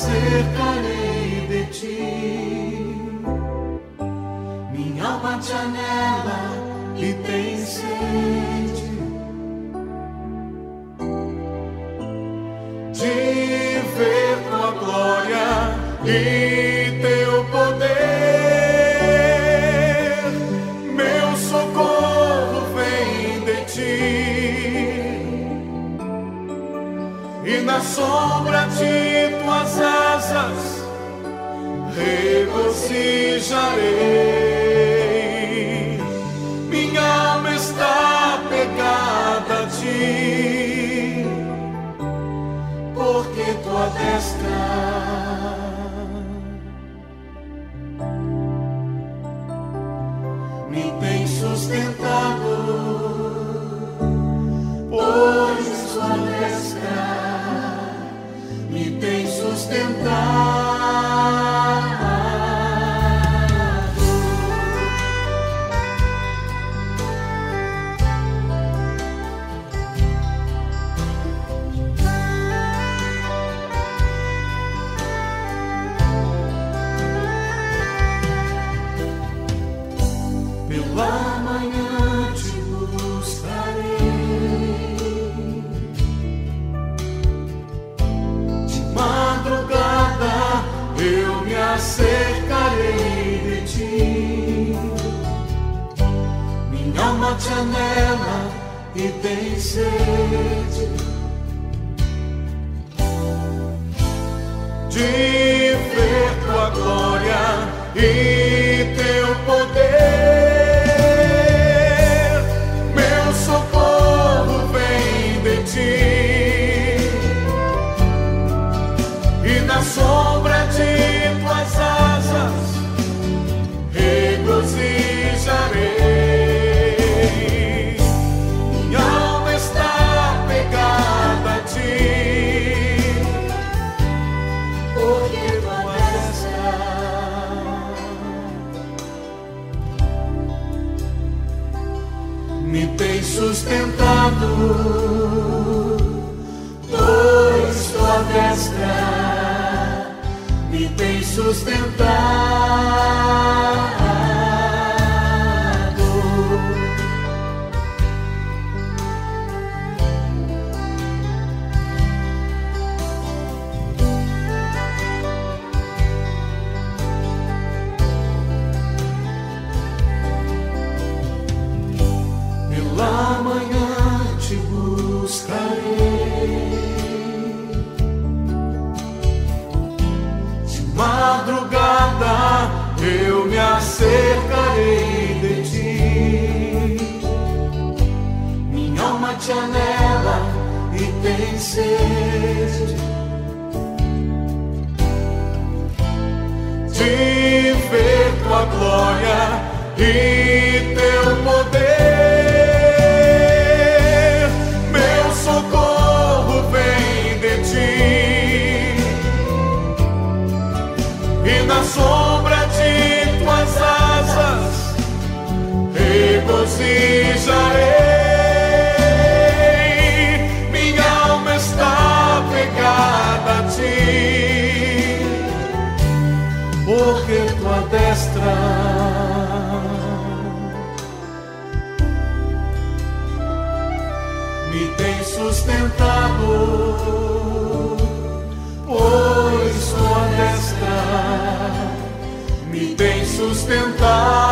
acercarei de ti. Minha alma te anela e tem sede de ver tua glória e teu poder. Meu socorro vem de ti, e na sombra de tuas asas regozijarei. Minha alma está pegada a ti, porque tua destra me tem sustentado, pois tua destra me tem sustentado. Pela manhã te buscarei, de madrugada eu me acercarei de ti. Minha alma te anela e tem sede de ver tua glória e teu poder. Meu socorro vem de ti, e na sombra de tuas asas regozijarei. Minha alma está pegada a ti, porque tua destra me tem sustentado, pois tua destra me tem sustentado. Pela manhã te buscarei, de madrugada eu me acercarei de ti. Minha alma te anela e tem sede de ver tua glória e teu poder. Meu socorro vem de ti, e na sombra de tuas asas regozijarei. Minha alma está pegada a ti, porque tua destra me tem sustentado, pois tua destra me tem sustentado.